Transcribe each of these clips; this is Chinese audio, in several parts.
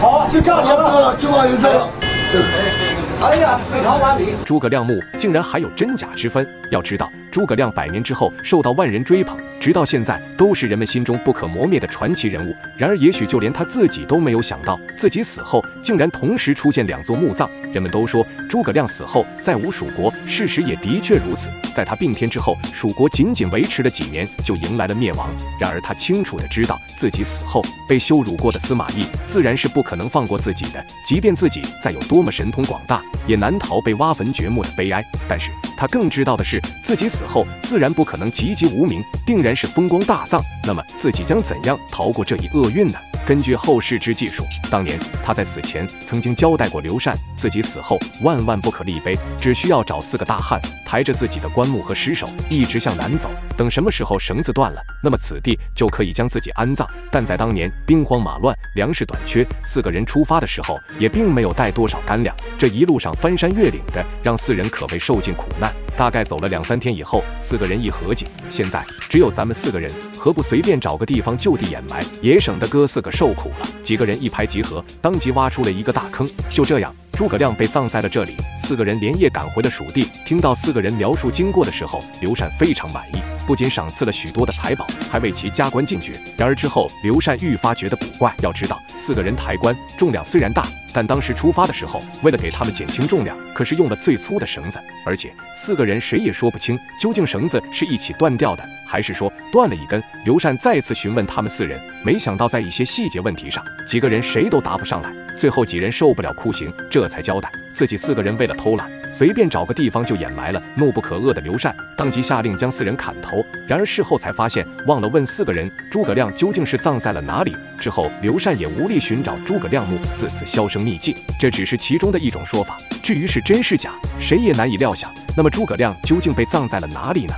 好，就这样行了，就往有这了。哎呀，非常完美！ 诸葛亮墓竟然还有真假之分。要知道，诸葛亮100年之后受到万人追捧，直到现在都是人们心中不可磨灭的传奇人物。然而，也许就连他自己都没有想到，自己死后竟然同时出现2座墓葬。人们都说诸葛亮死后再无蜀国，事实也的确如此。在他病天之后，蜀国仅仅维持了几年就迎来了灭亡。然而，他清楚地知道自己死后被羞辱过的司马懿自然是不可能放过自己的，即便自己再有多么神通广大，也难逃被挖坟掘墓的悲哀。但是他更知道的是，自己死后自然不可能籍籍无名，定然是风光大葬。那么自己将怎样逃过这一厄运呢？根据后世之记述，当年他在死前曾经交代过刘禅，自己死后万万不可立碑，只需要找4个大汉抬着自己的棺木和尸首一直向南走，等什么时候绳子断了，那么此地就可以将自己安葬。但在当年兵荒马乱，粮食短缺，4个人出发的时候也并没有带多少干粮，这一路上翻山越岭的，让4人可谓受尽苦难。大概走了2、3天以后，4个人一合计，现在只有咱们4个人，何不随便找个地方就地掩埋，也省得哥4个受苦了。几个人一拍即合，当即挖出了一个大坑。就这样，诸葛亮被葬在了这里。4个人连夜赶回了蜀地。听到4个人描述经过的时候，刘禅非常满意，不仅赏赐了许多的财宝，还为其加官进爵。然而之后，刘禅愈发觉得古怪。要知道，4个人抬棺，重量虽然大，但当时出发的时候，为了给他们减轻重量，可是用了最粗的绳子，而且4个人谁也说不清，究竟绳子是一起断掉的，还是说断了一根。刘禅再次询问他们4人，没想到在一些细节问题上，几个人谁都答不上来。最后几人受不了酷刑，这才交代自己4个人为了偷懒，随便找个地方就掩埋了。怒不可遏的刘禅当即下令将4人砍头。然而事后才发现，忘了问4个人诸葛亮究竟是葬在了哪里。之后刘禅也无力寻找诸葛亮墓，自此销声匿迹。这只是其中的一种说法，至于是真是假，谁也难以料想。那么诸葛亮究竟被葬在了哪里呢？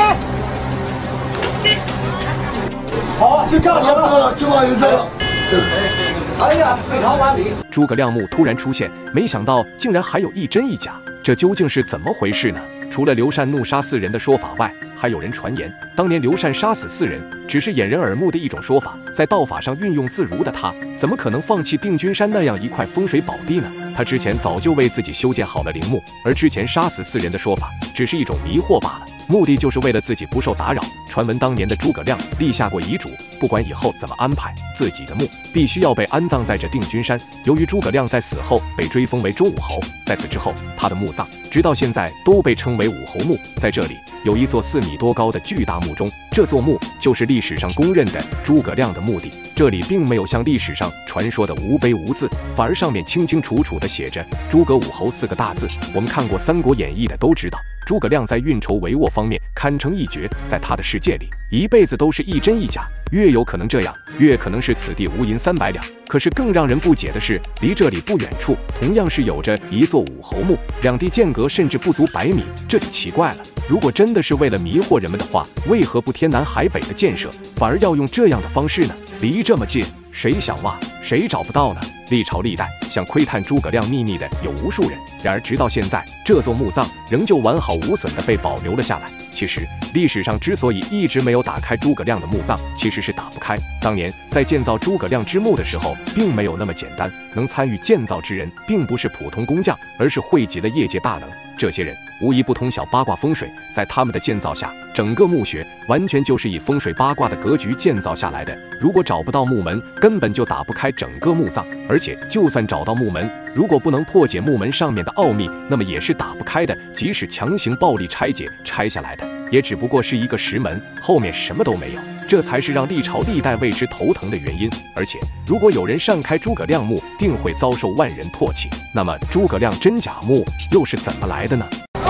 好，就这样行了，就往有这了。哎呀，非常完美！ 诸葛亮墓突然出现，没想到竟然还有一真一假，这究竟是怎么回事呢？除了刘禅怒杀4人的说法外，还有人传言，当年刘禅杀死4人只是掩人耳目的一种说法。在道法上运用自如的他，怎么可能放弃定军山那样一块风水宝地呢？他之前早就为自己修建好了陵墓，而之前杀死4人的说法只是一种迷惑罢了，目的就是为了自己不受打扰。传闻当年的诸葛亮立下过遗嘱，不管以后怎么安排，自己的墓必须要被安葬在这定军山。由于诸葛亮在死后被追封为忠武侯，在此之后他的墓葬直到现在都被称为武侯墓。在这里有一座4米多高的巨大墓钟，这座墓就是历史上公认的诸葛亮的墓地。这里并没有像历史上传说的无碑无字，反而上面清清楚楚地写着诸葛武侯4个大字。我们看过《三国演义》的都知道，诸葛亮在运筹帷幄方面堪称一绝，在他的世界里，一辈子都是一真一假，越有可能这样，越可能是此地无银300两。可是更让人不解的是，离这里不远处同样是有着一座武侯墓，两地间隔甚至不足100米，这就奇怪了。如果真的是为了迷惑人们的话，为何不天南海北的建设，反而要用这样的方式呢？离这么近，谁想挖谁找不到呢？历朝历代想窥探诸葛亮秘密的有无数人，然而直到现在，这座墓葬仍旧完好无损地被保留了下来。其实历史上之所以一直没有打开诸葛亮的墓葬，其实是打不开。当年在建造诸葛亮之墓的时候，并没有那么简单，能参与建造之人并不是普通工匠，而是汇集了业界大能。这些人无一不通晓八卦风水，在他们的建造下，整个墓穴完全就是以风水八卦的格局建造下来的。如果找不到木门，根本就打不开整个墓葬，而且就算找到木门，如果不能破解木门上面的奥秘，那么也是打不开的。即使强行暴力拆解，拆下来的也只不过是一个石门，后面什么都没有。这才是让历朝历代为之头疼的原因。而且如果有人擅开诸葛亮墓，定会遭受万人唾弃。那么诸葛亮真假墓又是怎么来的呢？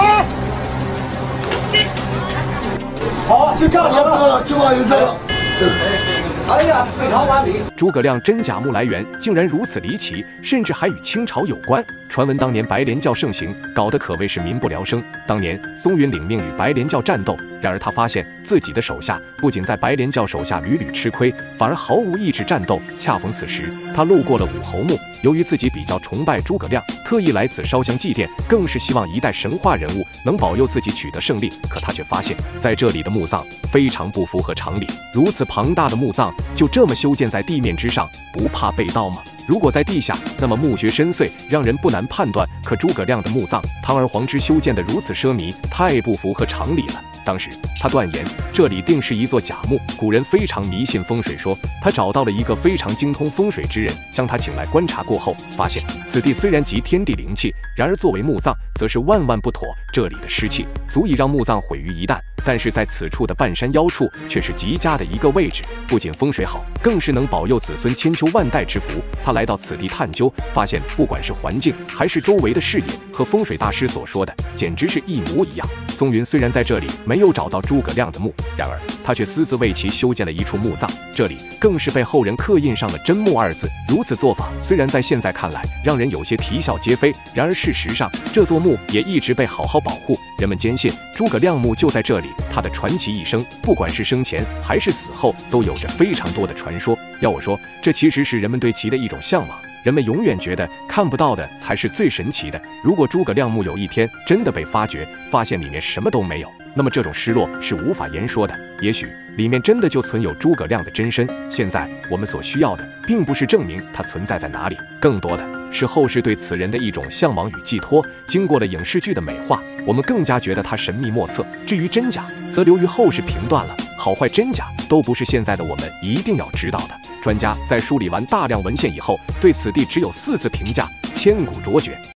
好，就这样行了，就往有这了。哎呀，非常完美！ 诸葛亮真假墓来源竟然如此离奇，甚至还与清朝有关。传闻当年白莲教盛行，搞得可谓是民不聊生。当年松云领命与白莲教战斗，然而他发现自己的手下不仅在白莲教手下屡屡吃亏，反而毫无意志战斗。恰逢此时，他路过了武侯墓，由于自己比较崇拜诸葛亮，特意来此烧香祭奠，更是希望一代神话人物能保佑自己取得胜利。可他却发现，在这里的墓葬非常不符合常理，如此庞大的墓葬就这么修建在地面之上，不怕被盗吗？ 如果在地下，那么墓穴深邃，让人不难判断。可诸葛亮的墓葬，堂而皇之修建得如此奢靡，太不符合常理了。当时他断言这里定是一座假墓。古人非常迷信风水，说他找到了一个非常精通风水之人，将他请来观察过后，发现此地虽然集天地灵气，然而作为墓葬，则是万万不妥。这里的湿气足以让墓葬毁于一旦。但是在此处的半山腰处却是极佳的一个位置，不仅风水好，更是能保佑子孙千秋万代之福。他来到此地探究，发现不管是环境还是周围的视野，和风水大师所说的简直是一模一样。松云虽然在这里没有找到诸葛亮的墓，然而他却私自为其修建了一处墓葬，这里更是被后人刻印上了真墓二字。如此做法虽然在现在看来让人有些啼笑皆非，然而事实上这座墓也一直被好好保护。人们坚信诸葛亮墓就在这里，他的传奇一生，不管是生前还是死后，都有着非常多的传说。要我说，这其实是人们对其的一种向往。人们永远觉得看不到的才是最神奇的。如果诸葛亮墓有一天真的被发掘，发现里面什么都没有，那么这种失落是无法言说的。也许里面真的就存有诸葛亮的真身。现在我们所需要的，并不是证明他存在在哪里，更多的是后世对此人的一种向往与寄托。经过了影视剧的美化，我们更加觉得他神秘莫测。至于真假，则留于后世评断了。好坏真假都不是现在的我们一定要知道的。专家在梳理完大量文献以后，对此地只有4字评价：千古卓绝。